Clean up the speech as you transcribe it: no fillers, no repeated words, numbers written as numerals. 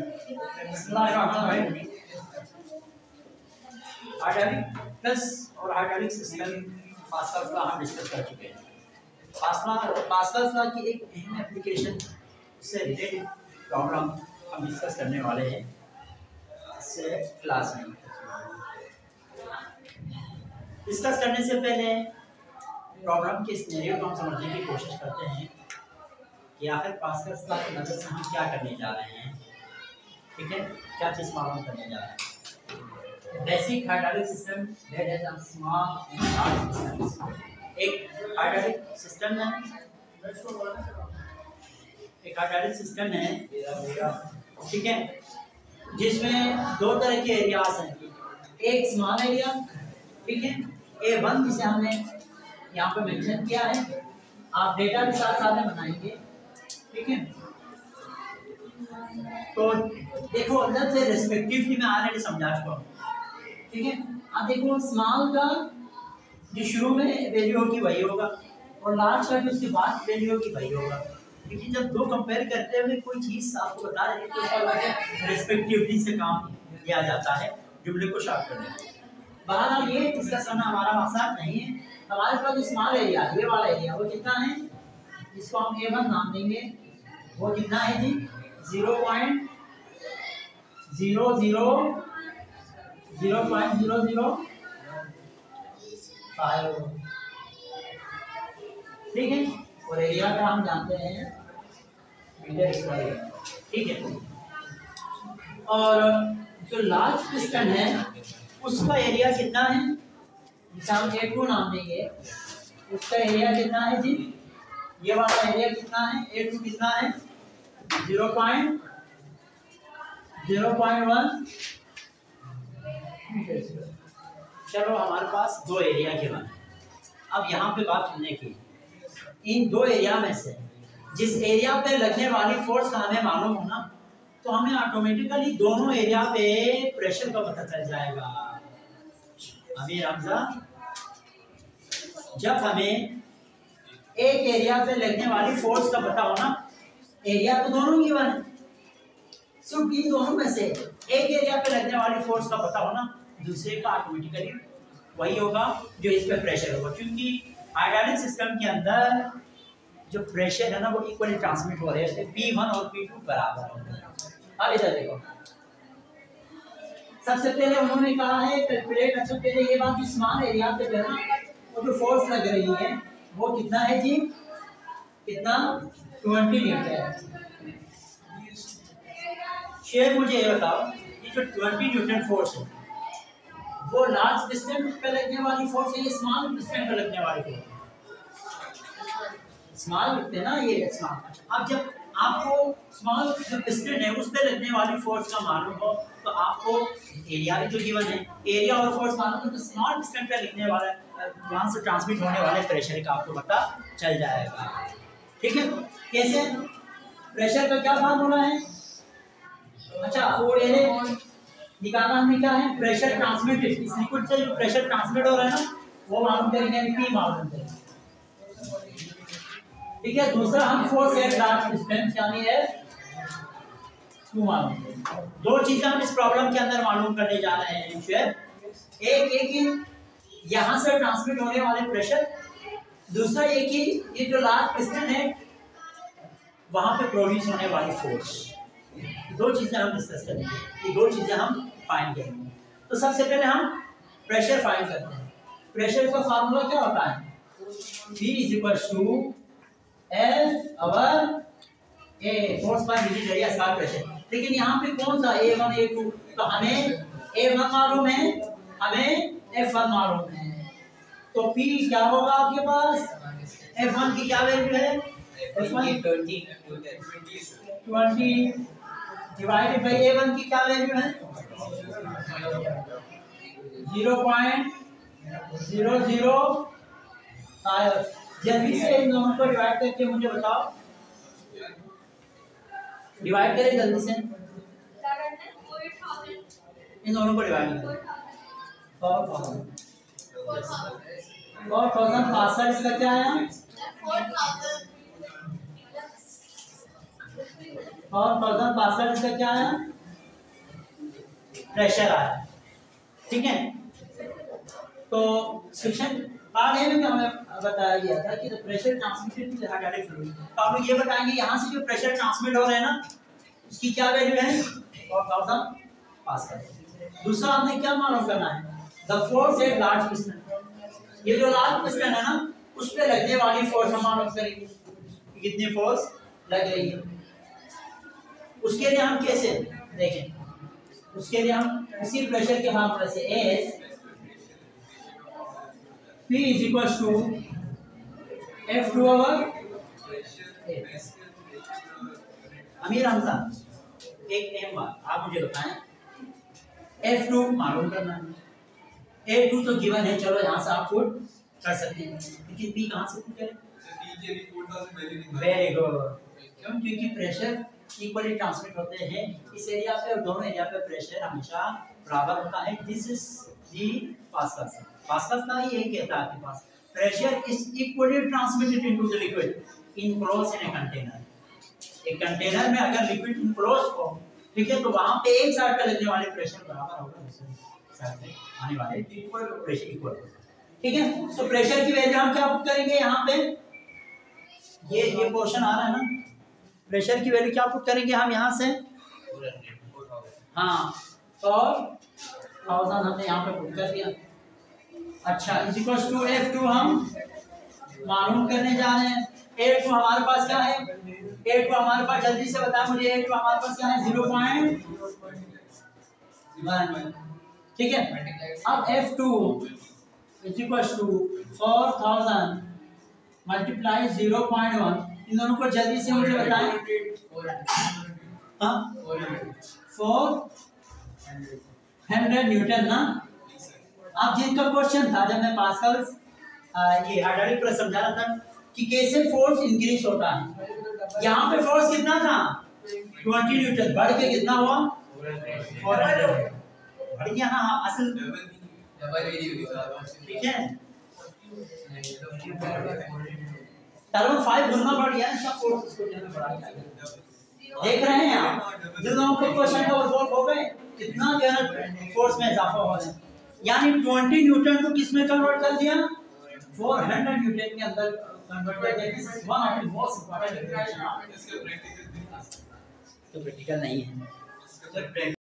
Hydraulic plus और hydraulic system Pascal's law हम discuss कर चुके हैं। पास्कल्स लॉ की एक अहम एप्लीकेशन से रिलेटेड प्रॉब्लम हम डिस्कस करने वाले हैं इस क्लास में। डिस्कस करने से पहले प्रॉब्लम के सिनेरियो को हम समझने की कोशिश करते हैं कि आखिर पास्कल्स लॉ की मदद से हम क्या करने जा रहे हैं। ठीक है, क्या चीज़ मालूम करने जा रहे हैं। Basic hydraulic system that has a small and large systems. एक हाइड्रोलिक सिस्टम है, ठीक है, जिसमें दो तरह के एरियाज हैं। एक स्मॉल एरिया, ठीक है, A1 जिसे हमने यहाँ पे मेंशन किया है, आप डेटा के साथ साथ में बनाएंगे। ठीक है, तो देखो अंदर से रेस्पेक्टिवली मैं ऑलरेडी समझा चुका हूँ। ठीक है, अब देखो स्मॉल का जो शुरू में वैल्यू होगी वही होगा और लार्ज का जो उसके बाद वैल्यू होगी वही होगा। लेकिन जब दो कंपेयर करते हुए कोई चीज़ आपको बता रही है तो उसका मतलब रेस्पेक्टिवली से काम लिया जाता है जुमले को शार्प करने के लिए। बहरहाल ये डिस्कस करना हमारा मकसद नहीं है। हमारे पास जो स्मॉल एरिया, ये वाला एरिया, वो कितना है, इसको हम A1 नाम देंगे। वो कितना है जी, 0.0005। ठीक है, और एरिया का हम जानते हैं मीटर स्क्वायर। ठीक है, और जो लार्ज पिस्टन है उसका एरिया कितना है, जिसे हम A2 नाम देंगे। उसका एरिया कितना है जी, ये वाला एरिया कितना है, A2 कितना है, 0.01। चलो हमारे पास दो एरिया के बाद, अब यहाँ पे बात सुनने की, इन दो एरिया में से जिस एरिया पे लगने वाली फोर्स का हमें मालूम होना, तो हमें ऑटोमेटिकली दोनों एरिया पे प्रेशर का पता चल जाएगा। अभी हमजा, जब हमें एक एरिया पे लगने वाली फोर्स का पता होना, एरिया तो दोनों की बने, सिर्फ इन दोनों में से एक एरिया पे लगने वाली फोर्स का पता होना, दूसरे का ऑटोमेटिकली वही होगा जो इस पे प्रेशर होगा। क्योंकि हाइड्रोलिक सिस्टम के अंदर जो प्रेशर है ना वो इक्वली ट्रांसमिट हो रहे हैं, P1 और P2 बराबर होंगे। अब इधर देखो, सबसे पहले उन्होंने कहा है कैलकुलेट। अच्छा पहले ये बात, स्मॉल एरिया पे जो है वो जो फोर्स लग रही है वो कितना है जी, कितना, 20 न्यूटन। शेर मुझे ये बताओ, ये जो 20 न्यूटन फोर्स है वो लार्ज पिस्टन पे लगने वाली फोर्स है, ये स्मॉल पिस्टन पे लगने वाली फोर्स है। स्मॉल लिखते हैं ना, ये स्मॉल। अब जब आपको स्मॉल जो पिस्टन है उस पे लगने वाली फोर्स का मालूम हो तो आपको एरिया भी जो गिवन है, एरिया और फोर्स मालूम हो तो स्मॉल पिस्टन पे लगने वाला वहां से ट्रांसमिट होने वाले प्रेशर का आपको पता चल जाएगा। ठीक है, कैसे, प्रेशर का क्या फार्मूला है, अच्छा वो निकालना हमने क्या है, प्रेशर ट्रांसमिटेड, इस लिक्विड से जो प्रेशर ट्रांसमिट हो रहा है ना वो मालूम करेंगे, P मालूम करेंगे। ठीक है, दूसरा हम फोर्स एट लार्ज डिस्टेंस यानी है 2 मालूम। दो चीजें हम इस प्रॉब्लम के अंदर मालूम करने जा रहे हैं। एक यहाँ से ट्रांसमिट होने वाले प्रेशर, दूसरा एक ही ये जो लार्ज पिस्टन है वहां पे प्रोड्यूस होने वाली फोर्स। दो चीजें हम डिस्कस करेंगे, ये दो चीजें हम फाइंड करेंगे। तो सबसे पहले हम प्रेशर फाइंड करते हैं। प्रेशर का फार्मूला क्या होता है, P = F/A, force per unit area square pressure. लेकिन यहाँ पे कौन सा A1 A2, तो हमें A1 मालूम है, हमें F1 मालूम है, तो P क्या होगा आपके पास, F1 की क्या वैल्यू है, F1 20 डिवाइडेड बाय A1 की क्या वैल्यू है, 0.005। जल्दी से इन दोनों को डिवाइड करके मुझे बताओ, डिवाइड करें जल्दी से, इन दोनों को डिवाइड करें। 4000 पास्कल, इसका क्या आया, 4000 पास्कल, इसका क्या आया, प्रेशर आ रहा है, ठीक है। तो सेक्शन पार्ट ए में हमें बताया गया था कि pressure transmitted to hydraulic fluid. तो आप लोग ये बताएंगे यहाँ से जो प्रेशर ट्रांसमिट हो रहा है ना उसकी क्या वैल्यू है 4000 पास्कल। दूसरा हमने क्या मालूम करना है, the force at large piston, ये जो लार्ज पिस्टन है ना उस पे लगने वाली फोर्स हम मालूम करेंगे कितनी फोर्स लग रही है। उसके लिए हम कैसे देखें, उसके लिए हम इसी प्रेशर के फार्मूले से as P is equals to F2 over Amir Hamza एक एम बार आप मुझे बताएं, F2 मालूम करना है, A2 तो गिवन है, चलो यहाँ से आप पुट कर सकते हैं, लेकिन P कहाँ से पुट करें? वेरी गुड, क्यों? क्योंकि प्रेशर इक्वली ट्रांसमिट होते हैं इस एरिया पे और दोनों एरिया पे प्रेशर हमेशा बराबर होता है। This is the Pascal's. Pascal's का ही यही कहता है आपके पास pressure is equally transmitted into the liquid enclosed in a container. एक कंटेनर में अगर लिक्विड इनक्लोज्ड हो, ठीक है, तो वहां पे एक साइड पे लगने वाले प्रेशर बराबर होगा दूसरे साइड पे आने वाले प्रेशर इक्वल, ठीक है। तो प्रेशर की वैल्यू हम क्या पुट करेंगे यहाँ पे, ये पोर्शन आ रहा है ना, प्रेशर की वैल्यू क्या पुट करेंगे हम यहाँ से, हाँ, और 1000 हमने यहाँ पे पुट कर दिया। अच्छा, इज इक्वल्स टू F2 हम मालूम करने जा रहे हैं। A2 हमारे पास क्या है, A2 हमारे पास जल्दी से बताएं मुझे, A2 हमारे पास क्या है 0.1, ठीक है। अब F2 is equals to 4000 multiply 0.1, इन दोनों को जल्दी से मुझे बताएं। हाँ 400 न्यूटन ना। अब जिनका क्वेश्चन था जब मैं पास्कल ये हाइड्रोलिक प्रेस समझा रहा था कि कैसे फोर्स इंक्रीज होता है, यहाँ पे फोर्स कितना था 20 न्यूटन, बढ़ के कितना हुआ 400, बढ़ गया ना, हाँ असल, ठीक है, टर्म 5 गुना बढ़ गया इसका फोर्स, इसको देख रहे हैं आप, जिन लोगों को क्वेश्चन का सॉल्व हो गए कितना जो है फोर्स में इजाफा हो रहा है, यानी 20 न्यूटन को किस में कन्वर्ट कर दिया 400 न्यूटन के अंदर कन्वर्ट कर दिया। This is one of the most important equation. तो प्रैक्टिकल नहीं है।